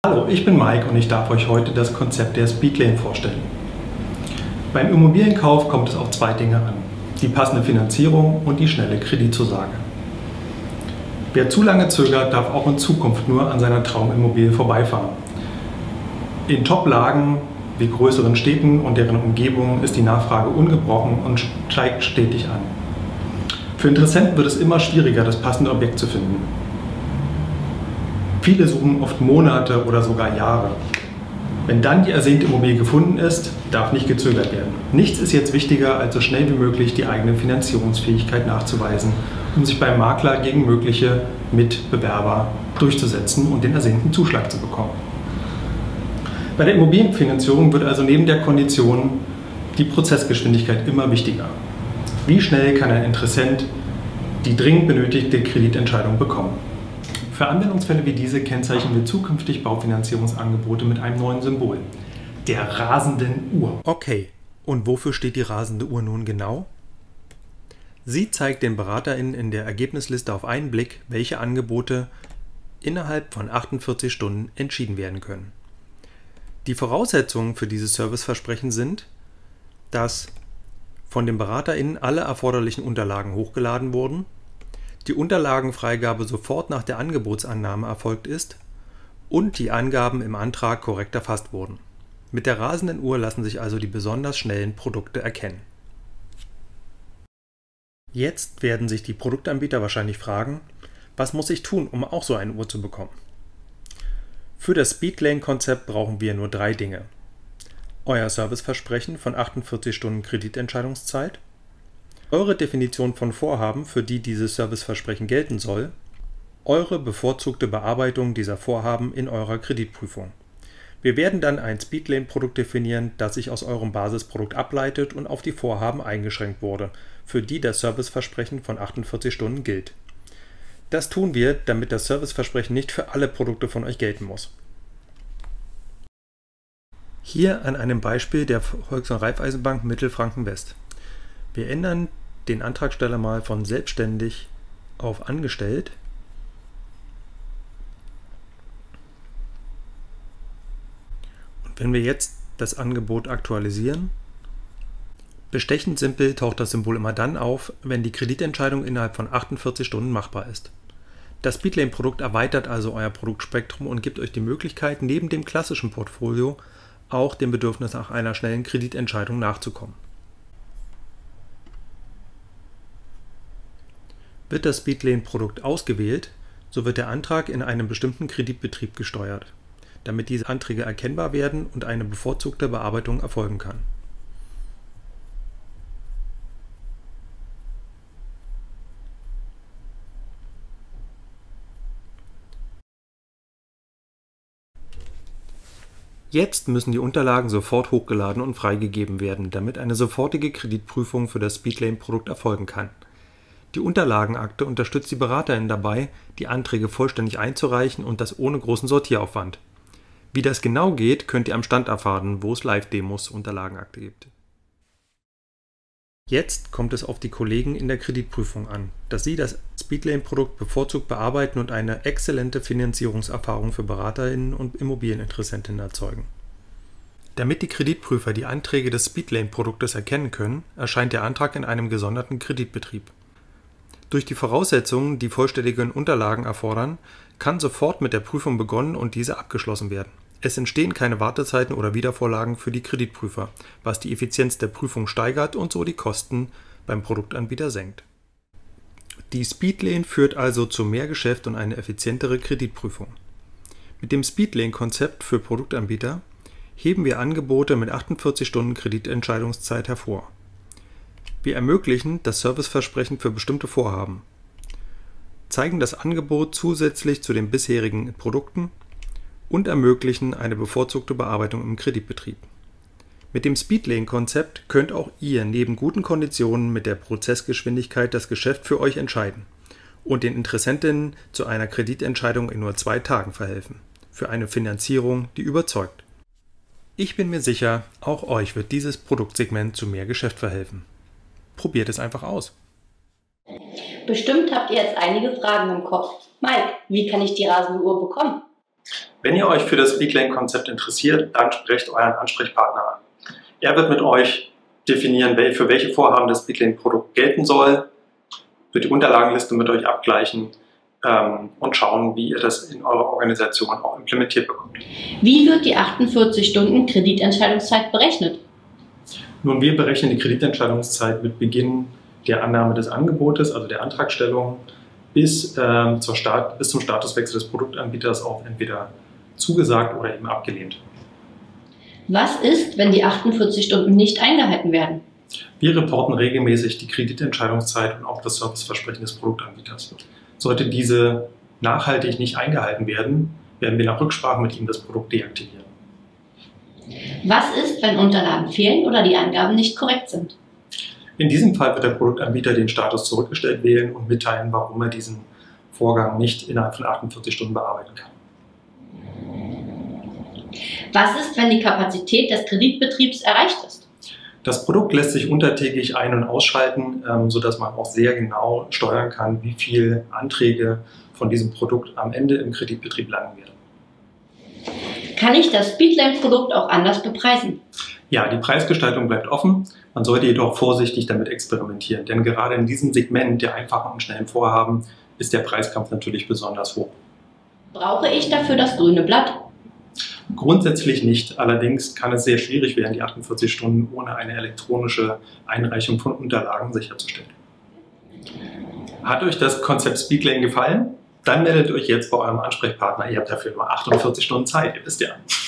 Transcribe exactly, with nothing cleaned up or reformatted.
Hallo, ich bin Mike und ich darf euch heute das Konzept der Speedlane vorstellen. Beim Immobilienkauf kommt es auf zwei Dinge an: die passende Finanzierung und die schnelle Kreditzusage. Wer zu lange zögert, darf auch in Zukunft nur an seiner Traumimmobilie vorbeifahren. In Top-Lagen wie größeren Städten und deren Umgebungen ist die Nachfrage ungebrochen und steigt stetig an. Für Interessenten wird es immer schwieriger, das passende Objekt zu finden. Viele suchen oft Monate oder sogar Jahre. Wenn dann die ersehnte Immobilie gefunden ist, darf nicht gezögert werden. Nichts ist jetzt wichtiger, als so schnell wie möglich die eigene Finanzierungsfähigkeit nachzuweisen, um sich beim Makler gegen mögliche Mitbewerber durchzusetzen und den ersehnten Zuschlag zu bekommen. Bei der Immobilienfinanzierung wird also neben der Kondition die Prozessgeschwindigkeit immer wichtiger. Wie schnell kann ein Interessent die dringend benötigte Kreditentscheidung bekommen? Für Anwendungsfälle wie diese kennzeichnen wir zukünftig Baufinanzierungsangebote mit einem neuen Symbol: der rasenden Uhr. Okay, und wofür steht die rasende Uhr nun genau? Sie zeigt den BeraterInnen in der Ergebnisliste auf einen Blick, welche Angebote innerhalb von achtundvierzig Stunden entschieden werden können. Die Voraussetzungen für dieses Serviceversprechen sind, dass von den BeraterInnen alle erforderlichen Unterlagen hochgeladen wurden, die Unterlagenfreigabe sofort nach der Angebotsannahme erfolgt ist und die Angaben im Antrag korrekt erfasst wurden. Mit der rasenden Uhr lassen sich also die besonders schnellen Produkte erkennen. Jetzt werden sich die Produktanbieter wahrscheinlich fragen, was muss ich tun, um auch so eine Uhr zu bekommen? Für das Speedlane-Konzept brauchen wir nur drei Dinge: euer Serviceversprechen von achtundvierzig Stunden Kreditentscheidungszeit, eure Definition von Vorhaben, für die dieses Serviceversprechen gelten soll, eure bevorzugte Bearbeitung dieser Vorhaben in eurer Kreditprüfung. Wir werden dann ein Speedlane-Produkt definieren, das sich aus eurem Basisprodukt ableitet und auf die Vorhaben eingeschränkt wurde, für die das Serviceversprechen von achtundvierzig Stunden gilt. Das tun wir, damit das Serviceversprechen nicht für alle Produkte von euch gelten muss. Hier an einem Beispiel der Volks- und Raiffeisenbank Mittelfranken-West. Wir ändern den Antragsteller mal von selbstständig auf angestellt. Und wenn wir jetzt das Angebot aktualisieren, bestechend simpel taucht das Symbol immer dann auf, wenn die Kreditentscheidung innerhalb von achtundvierzig Stunden machbar ist. Das Speedlane-Produkt erweitert also euer Produktspektrum und gibt euch die Möglichkeit, neben dem klassischen Portfolio auch dem Bedürfnis nach einer schnellen Kreditentscheidung nachzukommen. Wird das Speedlane-Produkt ausgewählt, so wird der Antrag in einem bestimmten Kreditbetrieb gesteuert, damit diese Anträge erkennbar werden und eine bevorzugte Bearbeitung erfolgen kann. Jetzt müssen die Unterlagen sofort hochgeladen und freigegeben werden, damit eine sofortige Kreditprüfung für das Speedlane-Produkt erfolgen kann. Die Unterlagenakte unterstützt die BeraterInnen dabei, die Anträge vollständig einzureichen und das ohne großen Sortieraufwand. Wie das genau geht, könnt ihr am Stand erfahren, wo es Live-Demos Unterlagenakte gibt. Jetzt kommt es auf die Kollegen in der Kreditprüfung an, dass sie das Speedlane-Produkt bevorzugt bearbeiten und eine exzellente Finanzierungserfahrung für BeraterInnen und Immobilieninteressentinnen erzeugen. Damit die Kreditprüfer die Anträge des Speedlane-Produktes erkennen können, erscheint der Antrag in einem gesonderten Kreditbetrieb. Durch die Voraussetzungen, die vollständige Unterlagen erfordern, kann sofort mit der Prüfung begonnen und diese abgeschlossen werden. Es entstehen keine Wartezeiten oder Wiedervorlagen für die Kreditprüfer, was die Effizienz der Prüfung steigert und so die Kosten beim Produktanbieter senkt. Die Speedlane führt also zu mehr Geschäft und eine effizientere Kreditprüfung. Mit dem Speedlane-Konzept für Produktanbieter heben wir Angebote mit achtundvierzig Stunden Kreditentscheidungszeit hervor. Wir ermöglichen das Serviceversprechen für bestimmte Vorhaben, zeigen das Angebot zusätzlich zu den bisherigen Produkten und ermöglichen eine bevorzugte Bearbeitung im Kreditbetrieb. Mit dem Speedlane-Konzept könnt auch ihr neben guten Konditionen mit der Prozessgeschwindigkeit das Geschäft für euch entscheiden und den Interessentinnen zu einer Kreditentscheidung in nur zwei Tagen verhelfen, für eine Finanzierung, die überzeugt. Ich bin mir sicher, auch euch wird dieses Produktsegment zu mehr Geschäft verhelfen. Probiert es einfach aus. Bestimmt habt ihr jetzt einige Fragen im Kopf. Mike, wie kann ich die rasende Uhr bekommen? Wenn ihr euch für das Speedlane-Konzept interessiert, dann sprecht euren Ansprechpartner an. Er wird mit euch definieren, für welche Vorhaben das Speedlane-Produkt gelten soll, wird die Unterlagenliste mit euch abgleichen ähm, und schauen, wie ihr das in eurer Organisation auch implementiert bekommt. Wie wird die achtundvierzig Stunden Kreditentscheidungszeit berechnet? Nun, wir berechnen die Kreditentscheidungszeit mit Beginn der Annahme des Angebotes, also der Antragstellung, bis, ähm, zur Start, bis zum Statuswechsel des Produktanbieters auf entweder zugesagt oder eben abgelehnt. Was ist, wenn die achtundvierzig Stunden nicht eingehalten werden? Wir reporten regelmäßig die Kreditentscheidungszeit und auch das Serviceversprechen des Produktanbieters. Sollte diese nachhaltig nicht eingehalten werden, werden wir nach Rücksprache mit ihm das Produkt deaktivieren. Was ist, wenn Unterlagen fehlen oder die Angaben nicht korrekt sind? In diesem Fall wird der Produktanbieter den Status zurückgestellt wählen und mitteilen, warum er diesen Vorgang nicht innerhalb von achtundvierzig Stunden bearbeiten kann. Was ist, wenn die Kapazität des Kreditbetriebs erreicht ist? Das Produkt lässt sich untertägig ein- und ausschalten, sodass man auch sehr genau steuern kann, wie viele Anträge von diesem Produkt am Ende im Kreditbetrieb landen werden. Kann ich das Speedlane-Produkt auch anders bepreisen? Ja, die Preisgestaltung bleibt offen. Man sollte jedoch vorsichtig damit experimentieren, denn gerade in diesem Segment der einfachen und schnellen Vorhaben ist der Preiskampf natürlich besonders hoch. Brauche ich dafür das grüne Blatt? Grundsätzlich nicht. Allerdings kann es sehr schwierig werden, die achtundvierzig Stunden ohne eine elektronische Einreichung von Unterlagen sicherzustellen. Hat euch das Konzept Speedlane gefallen? Dann meldet euch jetzt bei eurem Ansprechpartner. Ihr habt dafür nur achtundvierzig Stunden Zeit, ihr wisst ja.